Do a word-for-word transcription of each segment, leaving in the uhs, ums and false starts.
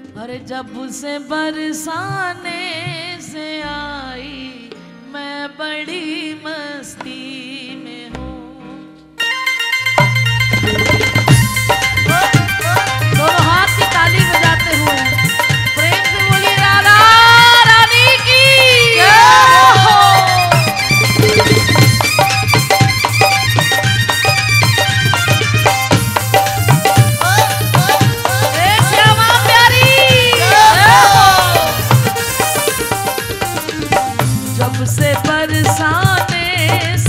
अरे जब से बरसाने से आई मैं बड़ी मस्ती में हूँ। दोनों हाथ की ताली बजाते हुए प्रेम से बोलिए राधा रानी की जब से बरसाने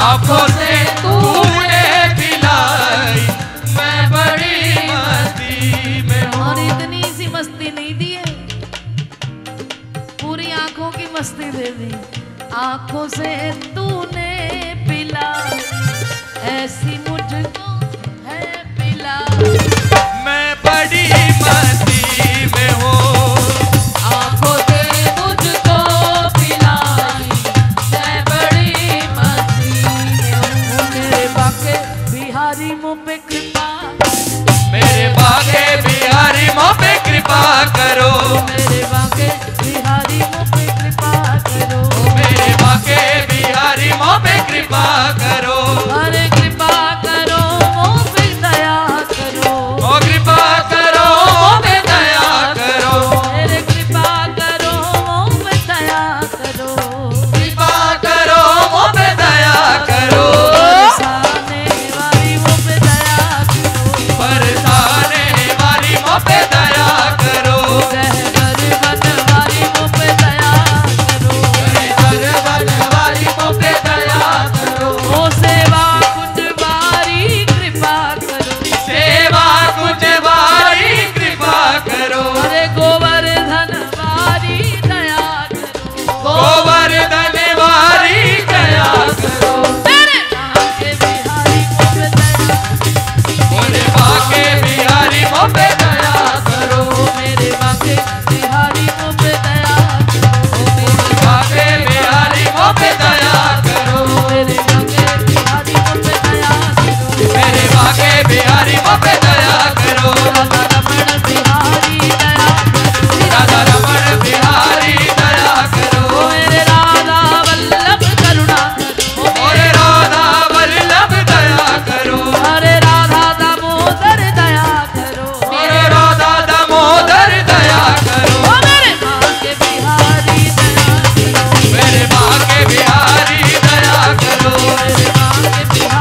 आंखों से तूने पिलाई, मैं बड़ी मस्ती में हूँ। और इतनी सी मस्ती नहीं दी है, पूरी आंखों की मस्ती दे दी। आंखों से तूने पिला, ऐसी मुझको है पिला, मैं बड़ी मस्ती में हूँ। आंखों से मुझको पिलाई, मैं बड़ी मस्ती में हूँ। मेरे बाके बिहारी मुँह पे कृपा, मेरे बागे बिहारी मोह पे कृपा करो, मेरे बाके बिहारी मुँह पे कृपा करो, मेरे बागे बिहारी मोह पे कृपा करो, अरे कृपा करो मुँह पे दया करो, ओ कृपा करो मोह पे दया करो, मेरे कृपा करो मुँह पे दया करो, कृपा करो मोह पे दया करो, बरसाने वाली मुँह पे दया करो, बरसाने वाली मोह पे दया करो, रहबर बन वाली मुँह पे दया करो, रहबर बन वाली मोह पे दया करो, ओ सेवा कुंज वारी कृपा करो, सेवा कुछ वारी कृपा करो, अरे गोवर्धन वारी दया करो, गोवर्धन वारी दया करो, मेरे बाके बिहारी मुँह पे दया, मेरे बाके बिहारी मोह पे दया करो, मेरे बाके बिहारी मुँह पे दया करो, मेरे बाके बिहारी मोह पे दया करो, मेरे बाके बिहारी मुँह पे दया करो, मेरे बाके बिहारी मोह पे दया करो, राधा रमण बिहारी दया करो, राधा रमण बिहारी दया करो, मेरे राधा वल्लभ करुणा करो, और राधा वल्लभ दया करो, हरे राधा दामोदर दया करो, और राधा दामोदर दया करो, ओ मेरे बाके बिहारी दया करो, मेरे बाके बिहारी दया करो, मेरे बाके बिहारी